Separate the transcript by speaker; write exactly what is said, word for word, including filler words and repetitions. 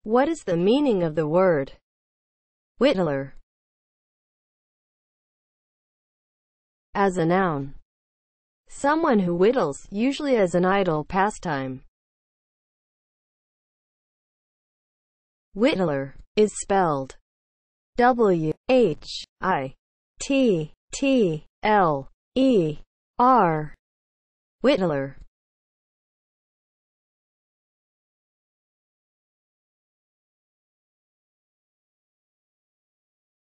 Speaker 1: What is the meaning of the word whittler? As a noun, someone who whittles, usually as an idle pastime. Whittler is spelled W H I T T L E R. Whittler.